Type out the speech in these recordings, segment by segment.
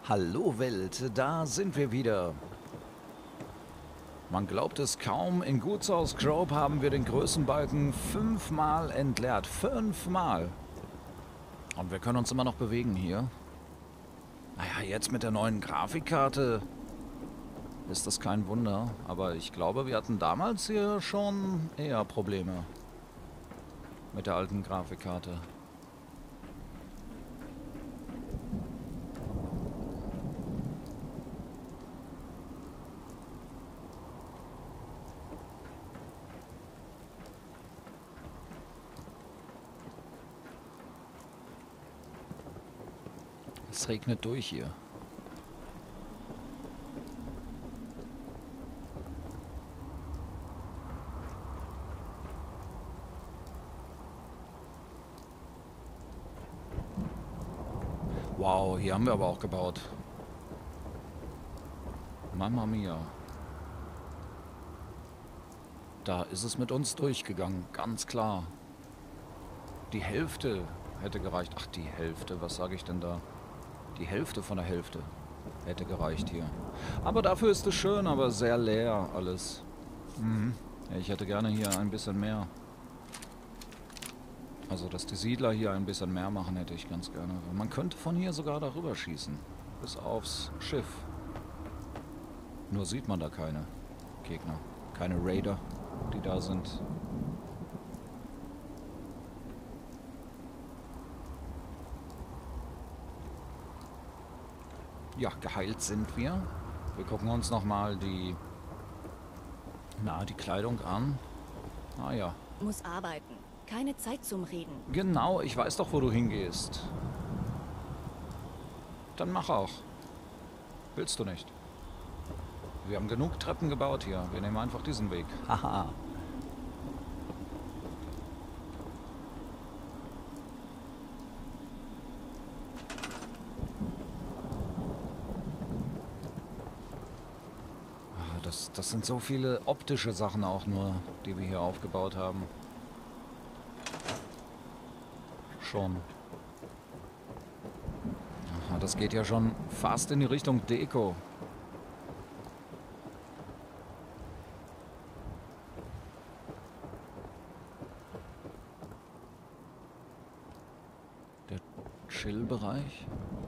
Hallo Welt, da sind wir wieder. Man glaubt es kaum, in Gutshaus Grove haben wir den Größenbalken 5-mal entleert. 5-mal. Und wir können uns immer noch bewegen hier. Naja, jetzt mit der neuen Grafikkarte ist das kein Wunder. Aber ich glaube, wir hatten damals hier schon eher Probleme mit der alten Grafikkarte. Es regnet durch hier. Wow, hier haben wir aber auch gebaut. Mamma mia. Da ist es mit uns durchgegangen, ganz klar. Die Hälfte hätte gereicht. Ach, die Hälfte, was sage ich denn da? Die Hälfte von der Hälfte hätte gereicht hier. Aber dafür ist es schön, aber sehr leer alles. Ich hätte gerne hier ein bisschen mehr. Also, dass die Siedler hier ein bisschen mehr machen, hätte ich ganz gerne. Man könnte von hier sogar darüber schießen. Bis aufs Schiff. Nur sieht man da keine Gegner. Keine Raider, die da sind. Ja, geheilt sind wir. Wir gucken uns nochmal die Kleidung an. Ah ja. Muss arbeiten. Keine Zeit zum Reden. Genau, ich weiß doch, wo du hingehst. Dann mach auch. Willst du nicht? Wir haben genug Treppen gebaut hier. Wir nehmen einfach diesen Weg. Haha. Das sind so viele optische Sachen auch nur, die wir hier aufgebaut haben. Schon. Aha, das geht ja schon fast in die Richtung Deko. Der Chill-Bereich.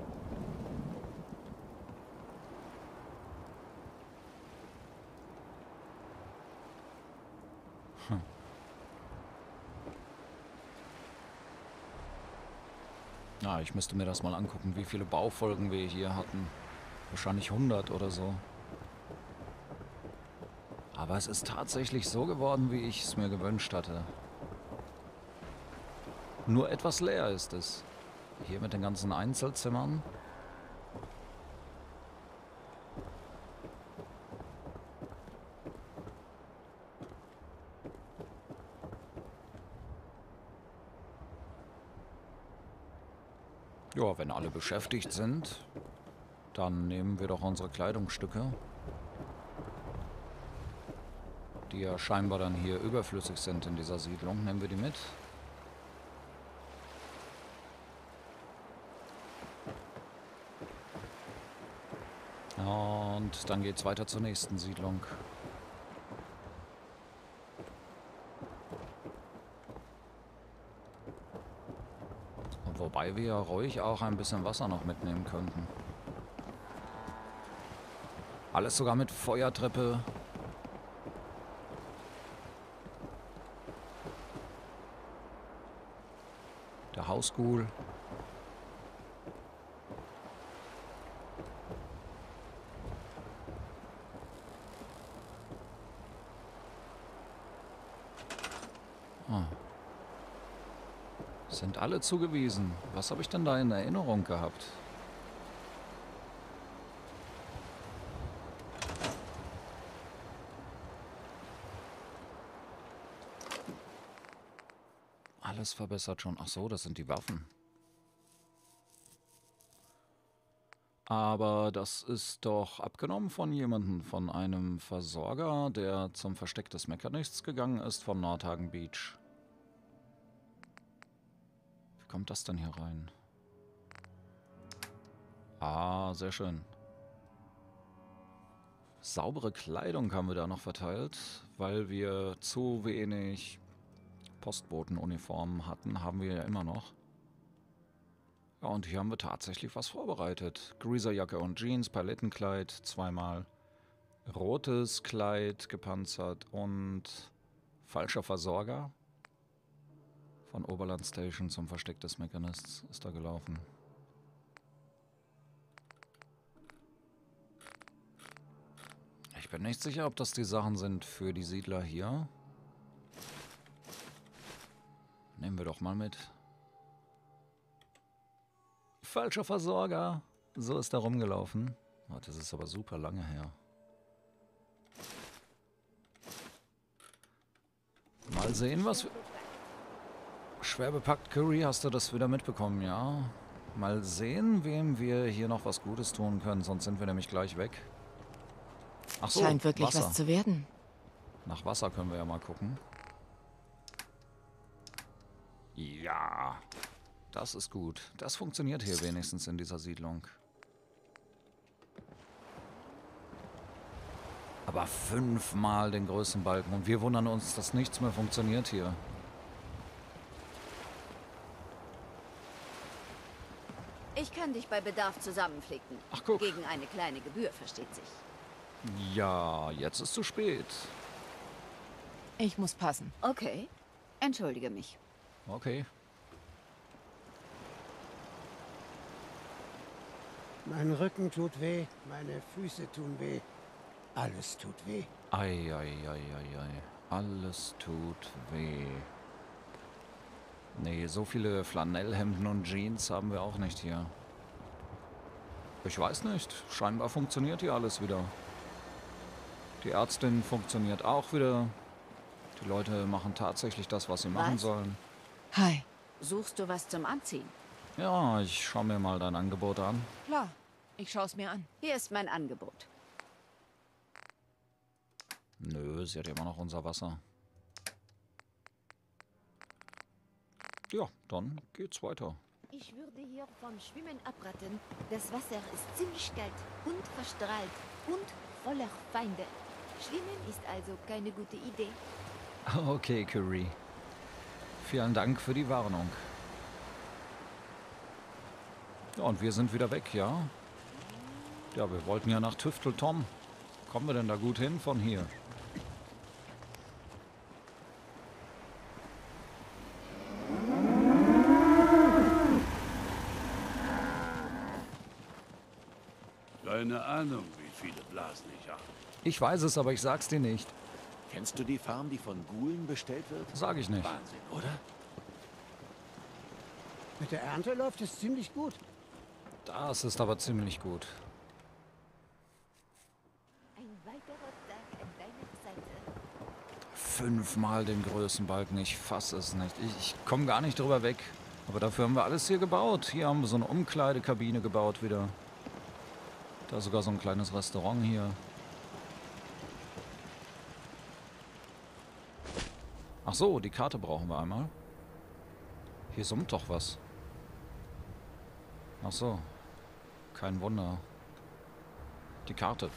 Ich müsste mir das mal angucken, wie viele Baufolgen wir hier hatten. Wahrscheinlich 100 oder so. Aber es ist tatsächlich so geworden, wie ich es mir gewünscht hatte. Nur etwas leer ist es. Hier mit den ganzen Einzelzimmern. Ja, wenn alle beschäftigt sind, dann nehmen wir doch unsere Kleidungsstücke, die ja scheinbar dann hier überflüssig sind in dieser Siedlung. Nehmen wir die mit. Und dann geht's weiter zur nächsten Siedlung. Wobei wir ja ruhig auch ein bisschen Wasser noch mitnehmen könnten. Alles sogar mit Feuertreppe. Der Hausghoul. Sind alle zugewiesen. Was habe ich denn da in Erinnerung gehabt? Alles verbessert schon. Ach so, das sind die Waffen. Aber das ist doch abgenommen von jemandem, von einem Versorger, der zum Versteck des Mechanists gegangen ist von Nordhagen Beach. Wie kommt das denn hier rein? Ah, sehr schön. Saubere Kleidung haben wir da noch verteilt, weil wir zu wenig Postbotenuniformen hatten, haben wir ja immer noch. Ja, und hier haben wir tatsächlich was vorbereitet. Greaserjacke und Jeans, Palettenkleid, zweimal. Rotes Kleid, gepanzert und falscher Versorger. Von Oberland Station zum Versteck des Mechanists ist da gelaufen. Ich bin nicht sicher, ob das die Sachen sind für die Siedler hier. Nehmen wir doch mal mit. Falscher Versorger. So ist er rumgelaufen. Oh, das ist aber super lange her. Mal sehen, was wir... Schwer bepackt, Curry, hast du das wieder mitbekommen, ja? Mal sehen, wem wir hier noch was Gutes tun können, sonst sind wir nämlich gleich weg. Ach so, Scheint wirklich Wasser. was zu werden. Nach Wasser können wir ja mal gucken. Ja, das ist gut. Das funktioniert hier wenigstens in dieser Siedlung. Aber 5-mal den größten Balken und wir wundern uns, dass nichts mehr funktioniert hier. Ich kann dich bei Bedarf zusammenflicken. Ach, guck. Gegen eine kleine Gebühr, versteht sich. Ja, jetzt ist zu spät. Ich muss passen. Okay. Entschuldige mich. Okay. Mein Rücken tut weh, meine Füße tun weh. Alles tut weh. Ei, ei, ei, ei, ei. Alles tut weh. Nee, so viele Flanellhemden und Jeans haben wir auch nicht hier. Ich weiß nicht. Scheinbar funktioniert hier alles wieder. Die Ärztin funktioniert auch wieder. Die Leute machen tatsächlich das, was sie machen Was? sollen. Hi. Suchst du was zum Anziehen? Ja, ich schau mir mal dein Angebot an. Klar. Ich schaue es mir an. Hier ist mein Angebot. Nö, sie hat immer noch unser Wasser. Ja, dann geht's weiter. Ich würde hier vom Schwimmen abraten. Das Wasser ist ziemlich kalt und verstrahlt und voller Feinde. Schwimmen ist also keine gute Idee. Okay, Curry. Vielen Dank für die Warnung. Ja, und wir sind wieder weg, ja? Ja, wir wollten ja nach Tüftel Tom. Kommen wir denn da gut hin von hier? Keine Ahnung, wie viele Blasen ich habe. Ich weiß es, aber ich sag's dir nicht. Kennst du die Farm, die von Gulen bestellt wird? Sag ich nicht. Wahnsinn, oder? Mit der Ernte läuft es ziemlich gut. Das ist aber ziemlich gut. Ein weiterer Tag an deiner Seite. 5-mal den Größenbalken, ich fass es nicht. Ich komme gar nicht drüber weg. Aber dafür haben wir alles hier gebaut. Hier haben wir so eine Umkleidekabine gebaut wieder. Da ist sogar so ein kleines Restaurant hier. Ach so, die Karte brauchen wir einmal. Hier summt doch was. Ach so. Kein Wunder. Die Karte.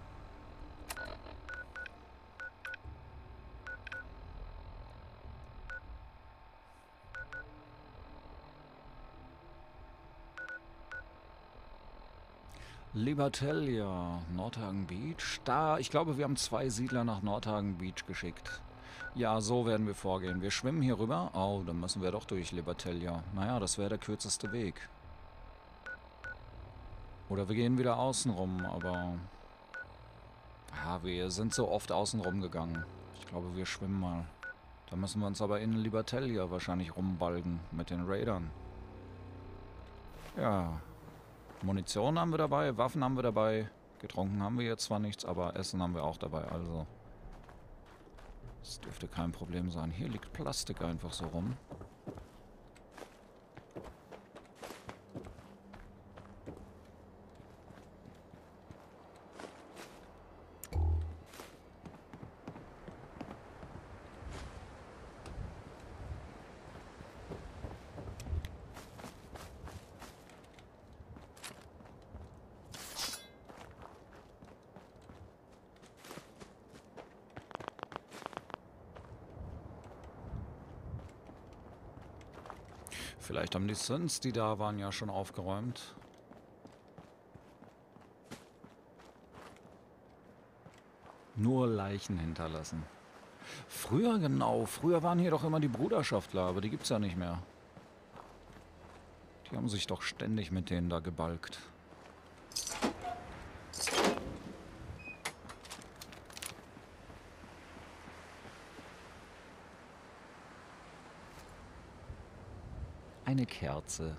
Libertalia, Nordhagen Beach. Da, ich glaube, wir haben 2 Siedler nach Nordhagen Beach geschickt. Ja, so werden wir vorgehen. Wir schwimmen hier rüber. Oh, dann müssen wir doch durch Libertalia. Naja, das wäre der kürzeste Weg. Oder wir gehen wieder außen rum, aber... Ja, wir sind so oft außen rum gegangen. Ich glaube, wir schwimmen mal. Da müssen wir uns aber in Libertalia wahrscheinlich rumbalgen mit den Raidern. Ja... Munition haben wir dabei, Waffen haben wir dabei. Getrunken haben wir jetzt zwar nichts, aber Essen haben wir auch dabei, also. Das dürfte kein Problem sein. Hier liegt Plastik einfach so rum. Vielleicht haben die Sins, die da waren, ja schon aufgeräumt. Nur Leichen hinterlassen. Früher, genau. Früher waren hier doch immer die Bruderschaftler, aber die gibt's ja nicht mehr. Die haben sich doch ständig mit denen da gebalgt. Eine Kerze.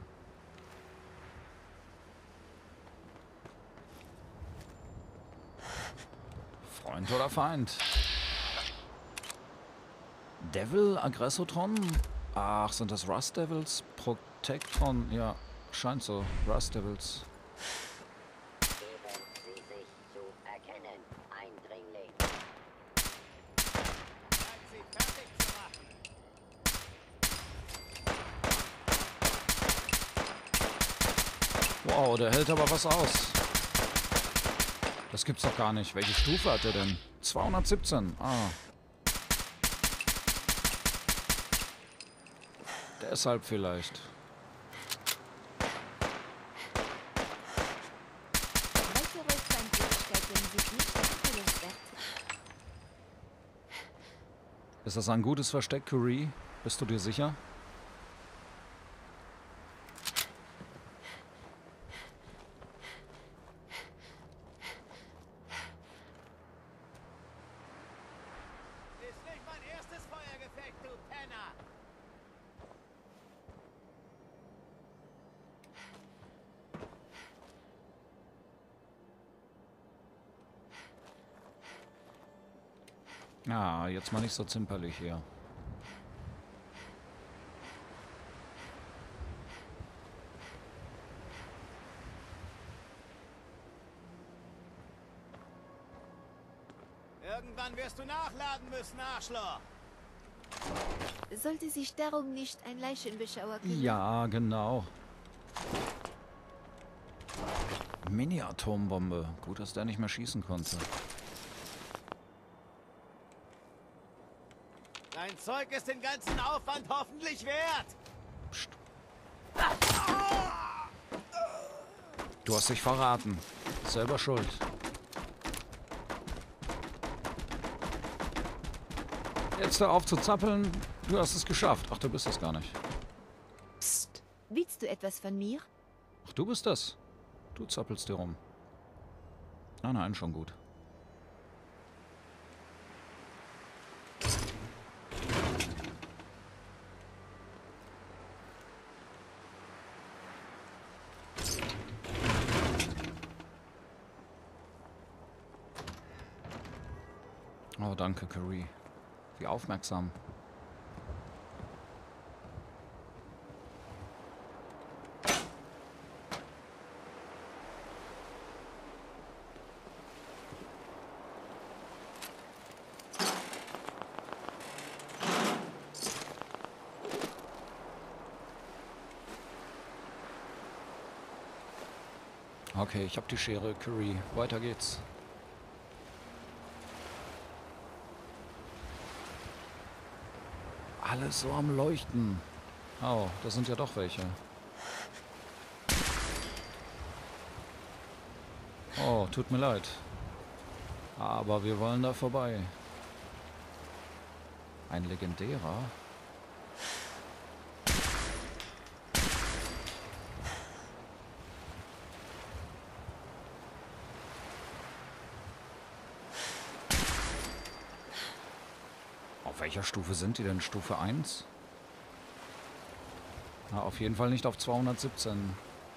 Freund oder Feind? Devil, Aggressotron? Ach, sind das Rust Devils? Protectron? Ja, scheint so. Rust Devils. Geben Sie sich zu erkennen, Eindringling. Sie fertig zu machen. Wow, der hält aber was aus. Das gibt's doch gar nicht. Welche Stufe hat er denn? 217. Ah. Deshalb vielleicht. Weitere Feindlichkeiten sind nicht empfehlenswert. Ist das ein gutes Versteck, Curie? Bist du dir sicher? Ist nicht mein erstes Feuergefecht, du Penner! Ah, jetzt mal nicht so zimperlich hier. Irgendwann wirst du nachladen müssen, Arschloch! Sollte sich darum nicht ein Leichenbeschauer kümmern? Ja, genau. Mini-Atombombe. Gut, dass der nicht mehr schießen konnte. Dein Zeug ist den ganzen Aufwand hoffentlich wert! Psst. Du hast dich verraten. Selber schuld. Jetzt hör auf zu zappeln. Du hast es geschafft. Ach, du bist es gar nicht. Psst. Willst du etwas von mir? Ach, du bist das. Du zappelst dir rum. Ah, nein, schon gut. Oh, danke, Curie. Wie aufmerksam. Okay, ich habe die Schere, Curie. Weiter geht's. Alles so am Leuchten. Oh, da sind ja doch welche. Oh, tut mir leid. Aber wir wollen da vorbei. Ein legendärer? Auf welcher Stufe sind die denn? Stufe 1? Na, auf jeden Fall nicht auf 217.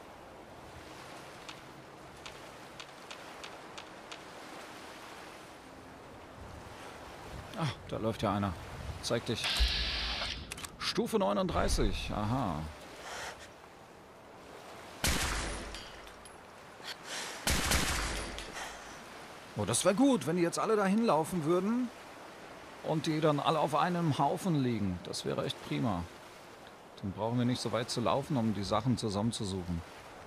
Ah, da läuft ja einer. Zeig dich. Stufe 39. Aha. Oh, das wäre gut, wenn die jetzt alle dahin laufen würden. Und die dann alle auf einem Haufen liegen. Das wäre echt prima. Dann brauchen wir nicht so weit zu laufen, um die Sachen zusammenzusuchen.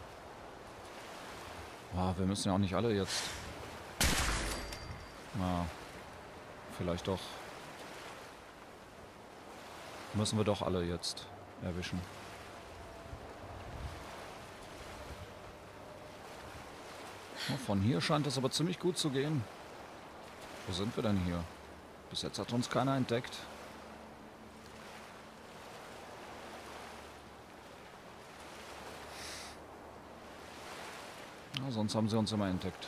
Oh, wir müssen ja auch nicht alle jetzt. Na, vielleicht doch. Müssen wir doch alle jetzt erwischen. Oh, von hier scheint es aber ziemlich gut zu gehen. Wo sind wir denn hier? Bis jetzt hat uns keiner entdeckt. Ja, sonst haben sie uns immer entdeckt.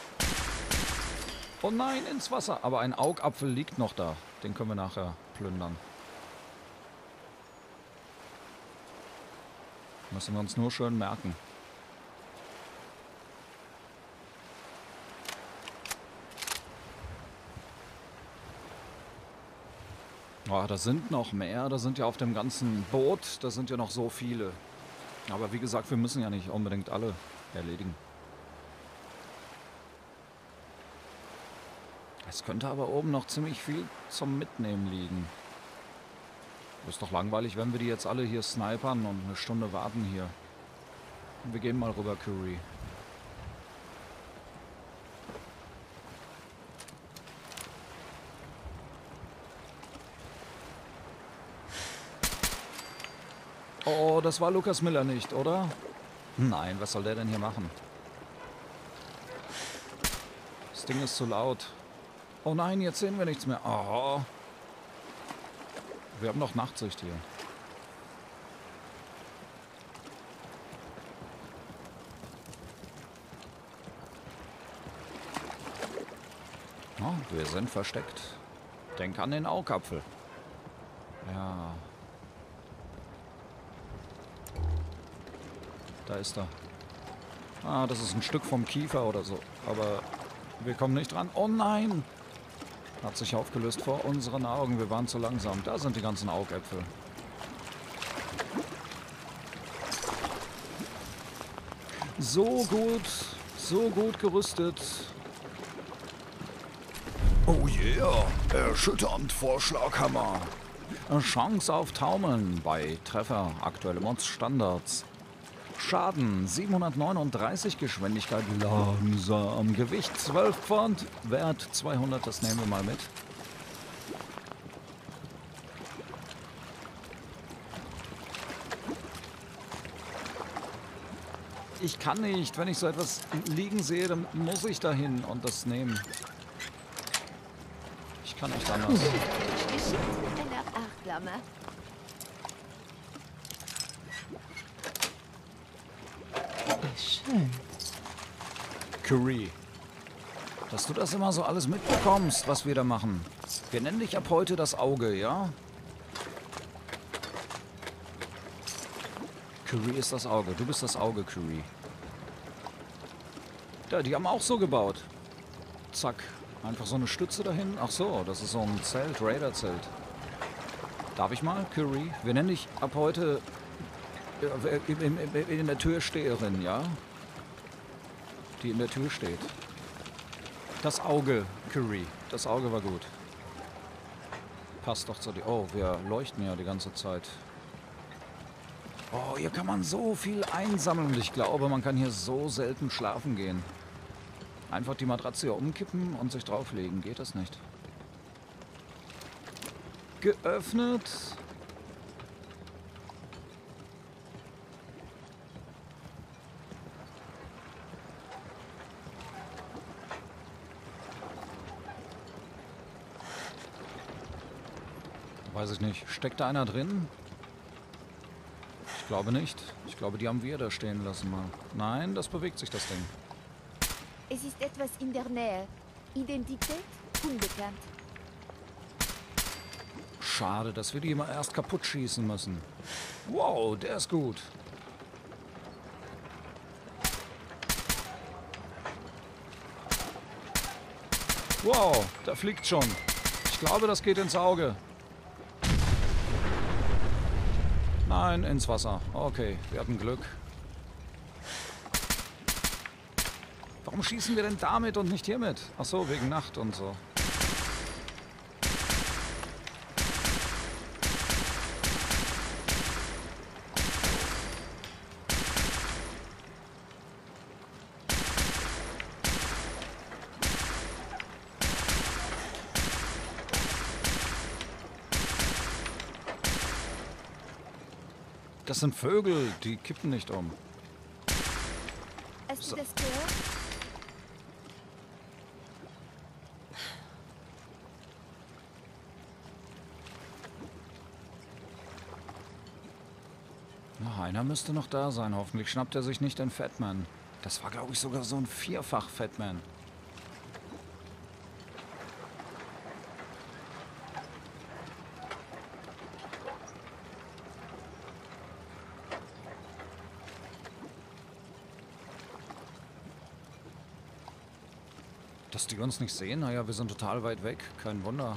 Oh nein, ins Wasser. Aber ein Augapfel liegt noch da. Den können wir nachher plündern. Müssen wir uns nur schön merken. Oh, da sind noch mehr. Da sind ja auf dem ganzen Boot, da sind ja noch so viele. Aber wie gesagt, wir müssen ja nicht unbedingt alle erledigen. Es könnte aber oben noch ziemlich viel zum Mitnehmen liegen. Ist doch langweilig, wenn wir die jetzt alle hier snipern und eine Stunde warten hier. Wir gehen mal rüber, Curry. Oh, das war Lucas Miller nicht, oder? Nein, was soll der denn hier machen? Das Ding ist zu laut. Oh nein, jetzt sehen wir nichts mehr. Oh. Wir haben noch Nachtsicht hier. Oh, wir sind versteckt. Denk an den Augapfel. Ja. Da ist er. Ah, das ist ein Stück vom Kiefer oder so. Aber wir kommen nicht dran. Oh nein! Hat sich aufgelöst vor unseren Augen. Wir waren zu langsam. Da sind die ganzen Augäpfel. So gut gerüstet. Oh yeah, erschütternd Vorschlaghammer. Chance auf Taumeln bei Treffer, aktuelle Mods-Standards. Schaden 739, Geschwindigkeit langsam, Gewicht 12 Pfund, Wert 200, das nehmen wir mal mit. Ich kann nicht, wenn ich so etwas liegen sehe, dann muss ich dahin und das nehmen. Ich kann nicht anders. Eine Achtlamme. Schön. Curry, dass du das immer so alles mitbekommst, was wir da machen. Wir nennen dich ab heute das Auge, ja? Curry ist das Auge. Du bist das Auge, Curry. Ja, die haben auch so gebaut. Zack. Einfach so eine Stütze dahin. Ach so, das ist so ein Zelt, Raider-Zelt. Darf ich mal, Curry? Wir nennen dich ab heute in der Türsteherin, ja? Die in der Tür steht. Das Auge, Curry. Das Auge war gut. Passt doch zu dir. Oh, wir leuchten ja die ganze Zeit. Oh, hier kann man so viel einsammeln. Und ich glaube, man kann hier so selten schlafen gehen. Einfach die Matratze hier umkippen und sich drauflegen. Geht das nicht? Geöffnet. Weiß ich nicht. Steckt da einer drin? Ich glaube nicht. Ich glaube, die haben wir da stehen lassen mal. Nein, das bewegt sich, das Ding. Es ist etwas in der Nähe. Identität unbekannt. Schade, dass wir die immer erst kaputt schießen müssen. Wow, der ist gut. Wow, da fliegt schon. Ich glaube, das geht ins Auge. Nein, ins Wasser. Okay, wir hatten Glück. Warum schießen wir denn damit und nicht hiermit? Ach so, wegen Nacht und so. Das sind Vögel, die kippen nicht um. Hast du das gehört? Einer müsste noch da sein. Hoffentlich schnappt er sich nicht den Fatman. Das war, glaube ich, sogar so ein Vierfach-Fatman. Dass die uns nicht sehen? Naja, wir sind total weit weg. Kein Wunder.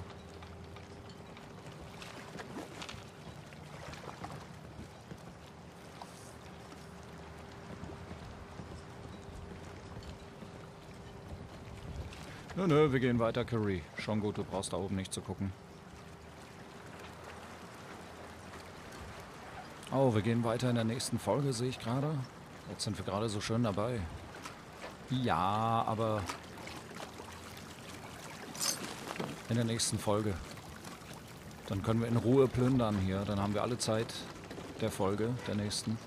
Nö, wir gehen weiter, Curry. Schon gut, du brauchst da oben nicht zu gucken. Oh, wir gehen weiter in der nächsten Folge, sehe ich gerade. Jetzt sind wir gerade so schön dabei. Ja, aber in der nächsten Folge. Dann können wir in Ruhe plündern hier. Dann haben wir alle Zeit der Folge, der nächsten.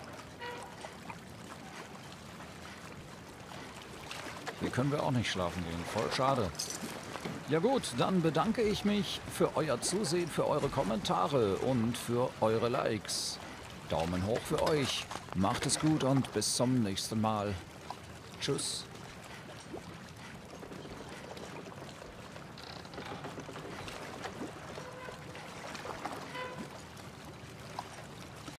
Hier können wir auch nicht schlafen gehen. Voll schade. Ja gut, dann bedanke ich mich für euer Zusehen, für eure Kommentare und für eure Likes. Daumen hoch für euch. Macht es gut und bis zum nächsten Mal. Tschüss.